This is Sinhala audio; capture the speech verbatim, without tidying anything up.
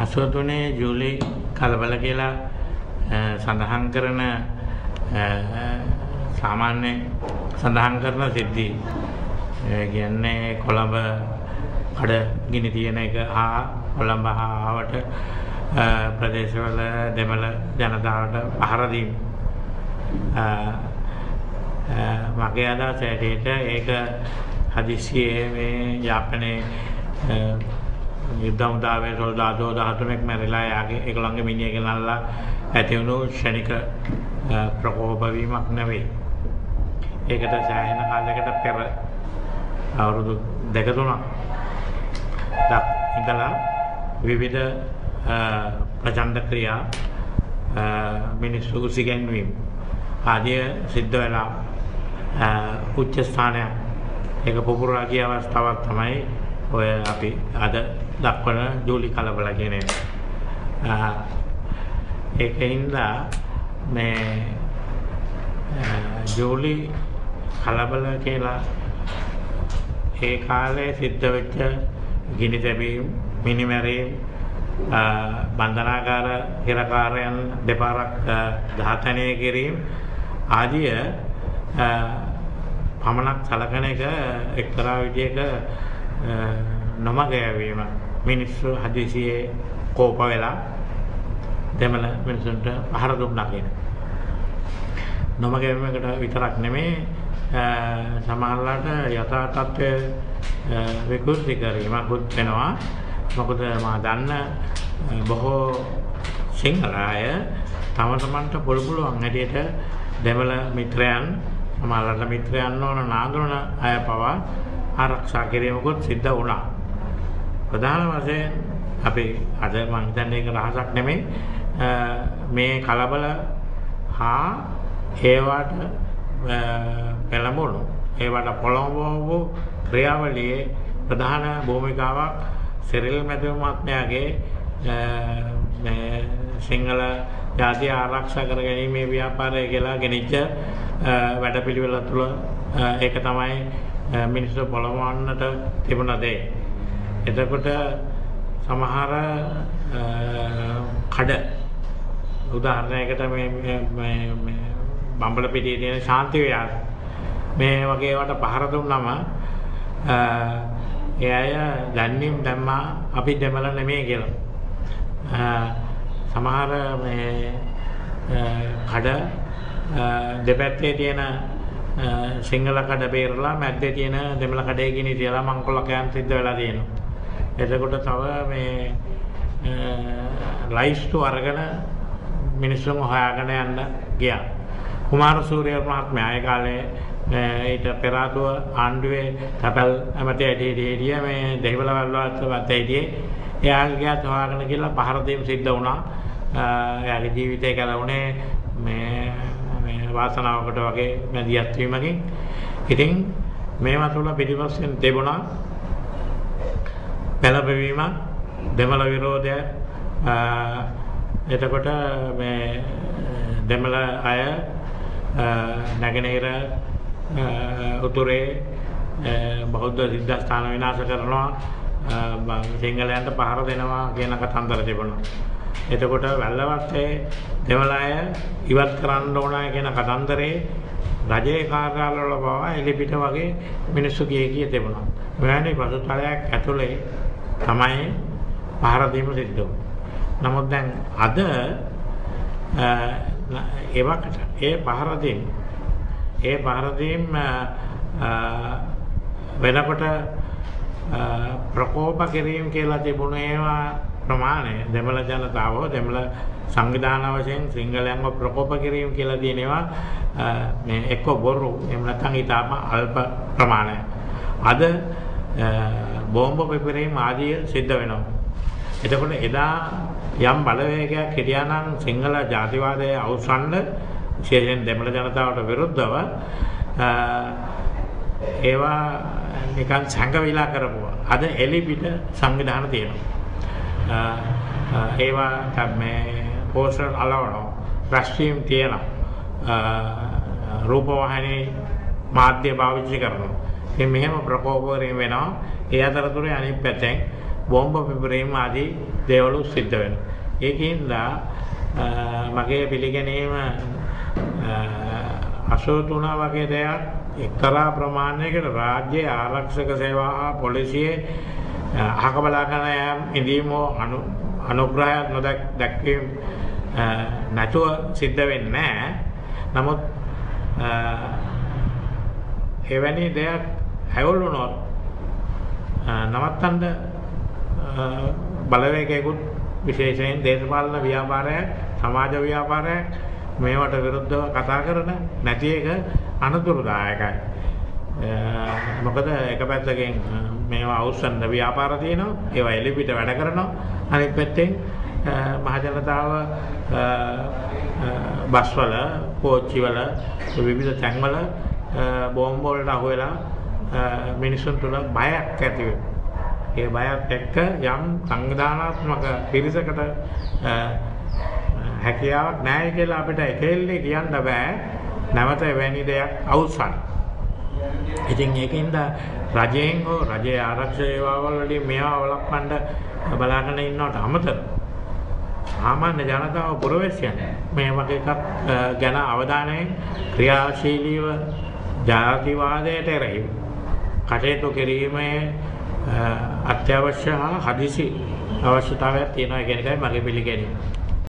අසවතුනේ ජූලි කලබල කියලා සඳහන් කරන සාමාන්‍ය සඳහන් කරන සිද්ධි කියන්නේ කොළඹ කඩ ගිනි තියෙන එක හා කොළඹ හාවට ප්‍රදේශවල දෙමළ ජනතාවට පහර දීම. මගේ අදහස ඇටියට ඒක හදිස්සියේ මේ යාපනයේ යුද්ධ මුදාවේ සොල්දාදෝ දහතුනක් මැරිලා යාගේ ඒගොල්ලන්ගේ මිනිහ ගෙනල්ලා ඇති වුණු ක්ෂණික ප්‍රකෝප වීමක් නෙවෙයි. ඒකට සෑහෙන කාලයකට පෙර අවුරුදු දෙක තුනක් දක් ඉඳලා විවිධ ප්‍රචණ්ඩ ක්‍රියා මිනිස්සු උසිගැන්වීම ආදිය සිද්ධ වෙලා උච්ච ස්ථානයක් ඒක පුපුරා ගිය අවස්ථාවක් තමයි ඔය අපි අද දක්වන ජූලි කලබල කියන එක. ඒකින්ද මේ ජූලි කලබල කියලා ඒ කාලේ සිද්ධ වෙච්ච ගිනි තැබීම්, මිනිමැරීම්, බන්ධනාගාර හිරකාරයන් දෙපාරක් ඝාතනය කිරීම ආදිය පමණක් සලකන එක එක්තරා විදියක නොමග යැවීම. මිනිස්සු හදිසියේ කෝප වෙලා දෙමළ මිනිසුන්ට පහර දුන්නා කියන නොමග යැවීමකට විතරක් නෙමෙයි සමහරවිට යථා තත්ත්වය විකෘති කිරීමකුත් වෙනවා. මොකද මා දන්න බොහෝ සිංහල අය තම තමන්ට පුළු පුළුවන් හැටියට දෙමළ මිත්‍රයන් සමහරවිට මිත්‍රයන් නොවන නාඳුන අය පවා ආරක්ෂා කිරීමකුත් සිද්ධ වුණා. ප්‍රධාන වශයෙන් අපි අද මම හිතන්නේ ඒක රහසක් නෙමෙයි මේ කලබල හා ඒවට පෙළඹුණු ඒවට පොළඹවපු ක්‍රියාවලියේ ප්‍රධාන භූමිකාවක් සිරිල් මැතිවරණ මහත්මයාගේ මේ සිංහල ජාතිය ආරක්ෂා කර ගැනීමේ ව්‍යාපාරය කියලා ගෙනිච්ච වැඩපිළිවෙල තුළ ඒක තමයි මිනිස්සු පොළඹවන්නට තිබුණ දේ. එතකොට සමහර කඩ උදාහරණයකට මේ මේ බම්බල පිටියේ තියෙන ශාන්ති විහාර මේ වගේ ඒවාට පහර දුන්නම ඒ අය දැන්නීම් දැම්මා අපි දෙමළ නෙමෙයි කියලා. සමහර මේ කඩ දෙපැත්තේ තියෙන සිංහල කඩ බේරලා මැද්දේ තියෙන දෙමළ කඩේ ගිනි තියලා මංකොල්ලකයන් සිද්ධ වෙලා තියෙනවා. එතකොට තව මේ ලයිස්තු අරගෙන මිනිස්සුන් හොයාගෙන යන්න ගියා. කුමාර සූරිය මහත්මයා ඒ කාලේ ඊට පෙර ආතුව ආණ්ඩුවේ තැපැල් ඇමති ඇටිහිටිය මේ දෙහිවල වලවත් හිටියේ. එයා ගියත් හොයාගෙන ගිහලා පහර දීම් සිද්ධ වුණා. එයාගේ ජීවිතය කැලවුණේ මේ මේ වාසනාවකට වගේ මැදිහත් වීමකින්. ඉතින් මේවා තුළ පිටිපස්සෙන් තිබුණා පෙළඹවීම, දෙමළ විරෝධය. එතකොට මේ දෙමළ අය නැගෙනහිර උතුරේ බෞද්ධ සිද්ධාස්ථාන විනාශ කරනවා, සිංහලයන්ට පහර දෙනවා කියන කතන්දර තිබුණා. එතකොට වැල්ලවත්තේ දෙමළ අය ඉවත් කරන්න ඕන කියන කතන්දරේ රජයේ කාර්යාලවල පවා එලිපිට වගේ මිනිස්සු කිය කිය තිබුණා. මෙවැනි පසුතලයක් ඇතුලේ තමයි පහර දීම සිද්ධ වුනේ. නමුත් දැන් අද ඒවකට ඒ පහර දීම ඒ පහර දීම වෙනකොට ප්‍රකෝප කිරීම කියලා තිබුණ ඒවා ප්‍රමාණය දෙමළ ජනතාව දෙමළ සංවිධාන වශයෙන් සිංහලයන්ව ප්‍රකෝප කිරීම කියලා තියෙන ඒවා මේ එක්ක බොරු එහෙම නැත්නම් ඊටම අල්ප ප්‍රමාණයක්. අද බෝම්බ පිපිරීම ආදිය සිද්ධ වෙනවා. එතකොට එදා යම් බලවේගයක් හිටියා නම් සිංහල ජාතිවාදයේ අවසන්ද විශේෂයෙන් දෙමළ ජනතාවට විරුද්ධව ඒවා නිකන් සංගවිලා කරපුවා. අද එලිපිට සංවිධාන තියෙනවා. ඒවා මේ පෝස්ටර් අලවනවා, රැස්වීම් තියෙනවා, රූපවාහිනී මාධ්‍ය පාවිච්චි කරනවා. ඉතින් මෙහෙම ප්‍රකෝප වලින් වෙනවා. ඒ අතරතුරේ අනිත් පැත්තෙන් බෝම්බ පිපිරීම ආදී දේවල් සිද්ධ වෙනවා. ඒකින්ද මගේ පිළිගැනීම අසූ තුන වගේ දෙයක් එක්තරා ප්‍රමාණයකට රාජ්‍ය ආරක්ෂක සේවා හා පොලිසියේ අහක බලාගෙන යාම ඉදීම අනුග්‍රහයක් නොදැක් දැක්වීම නැතුව සිද්ධ වෙන්නේ නැහැ. නමුත් එවැනි දෙයක් හැවුල් වුණොත් නවත්තන්න බලවේගයකුත් විශේෂයෙන් දේශපාලන ව්‍යාපාරයක් සමාජ ව්‍යාපාරයක් මේවට විරුද්ධව කතා කරන නැති එක අනතුරුදායකයි. මොකද එක පැත්තකින් මේවා අවුස්සන්න ව්‍යාපාර තියෙනවා, ඒවා එලිපිට වැඩ කරනවා. අනිත් පැත්තෙන් මහ ජනතාව බස්වල, කෝච්චිවල, විවිධ තැන්වල බෝම්බ වලට අහු වෙලා මිනිසුන් තුළ බයක් ඇති වෙනවා. ඒ බයත් එක්ක යම් සංවිධානාත්මක පිරිසකට හැකියාවක් නැහැ කියලා අපිට එකෙල්ලේ කියන්න බෑ. නැවත එවැනි දෙයක් අවසන්. ඉතින් ඒකින්ද රජයෙන් හෝ රජයේ ආරක්ෂක සේවාවල් වලින් මේවා වළක්වන්න බලාගෙන ඉන්නවට අමතරව සාමාන්‍ය ජනතාව පුරවැසියන් මේ වගේ එකක් ගැන අවධානයෙන් ක්‍රියාශීලීව ජාතිවාදයට එරෙහිව කටයුතු කිරීමේ අත්‍යවශ්‍ය හා හදිසි අවශ්‍යතාවයක් තියෙනවා කියන එකයි මගේ පිළිගැනීම.